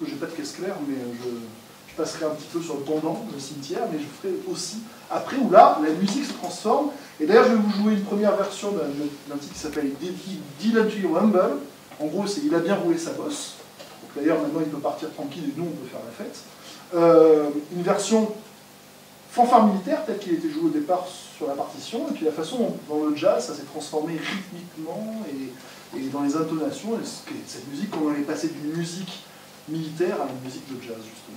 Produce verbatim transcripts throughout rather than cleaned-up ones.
que j'ai pas de caisse claire, mais je, je passerai un petit peu sur le pendant, le cimetière, mais je ferai aussi après, où là, la musique se transforme. Et d'ailleurs, je vais vous jouer une première version d'un titre qui s'appelle Dylan to Your Humble. En gros, c'est il a bien roulé sa bosse. D'ailleurs, maintenant, il peut partir tranquille et nous, on peut faire la fête. Euh, une version fanfare militaire, telle qu'il était joué au départ sur la partition, et puis la façon dont, dans le jazz, ça s'est transformé rythmiquement et, et dans les intonations. Et cette musique, comment elle est passée d'une musique militaire à une musique de jazz, justement.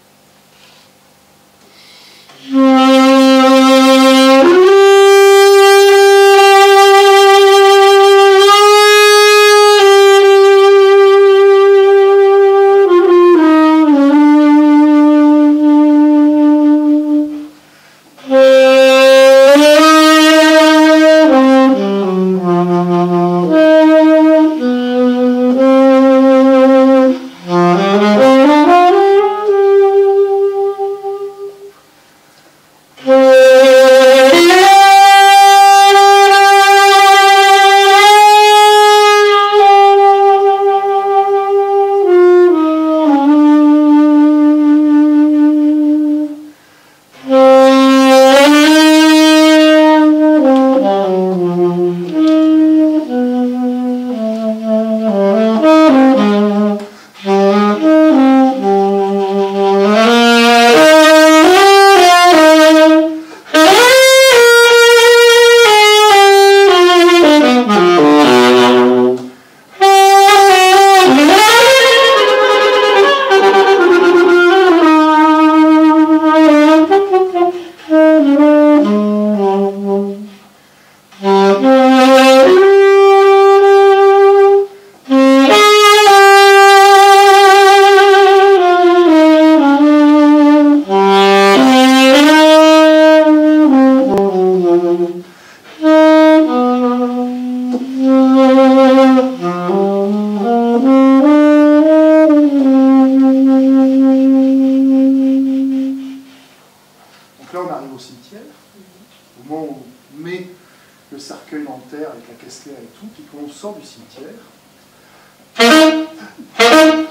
Le cercueil en terre avec la caisse claire et tout, puis qu'on sort du cimetière.